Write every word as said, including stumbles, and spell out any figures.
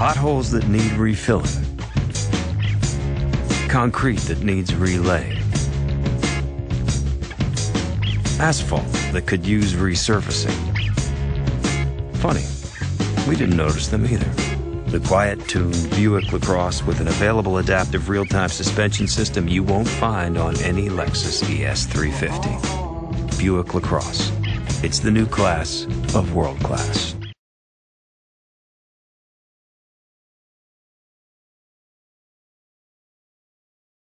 Potholes that need refilling. Concrete that needs relaying. Asphalt that could use resurfacing. Funny, we didn't notice them either. The quiet-tuned Buick LaCrosse with an available adaptive real-time suspension system you won't find on any Lexus E S three fifty. Buick LaCrosse. It's the new class of world class.